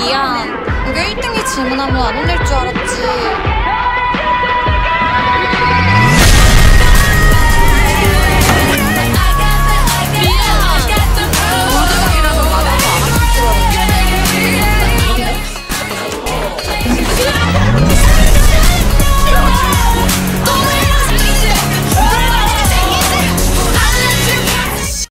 미안. 이게 1등이 질문하면 안 올릴 줄 알았지.